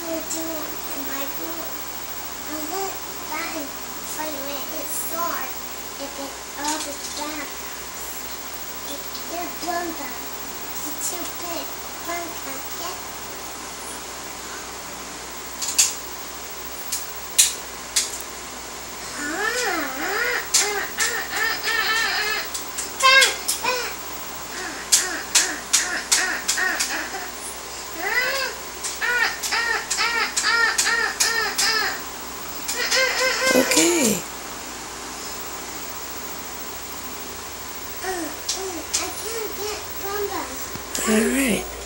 to do in my room. I let that fight when it's sword to get all the bad guys. They're blown guys. It's too big. One can't get them. Okay. I can't get Bumba. All right.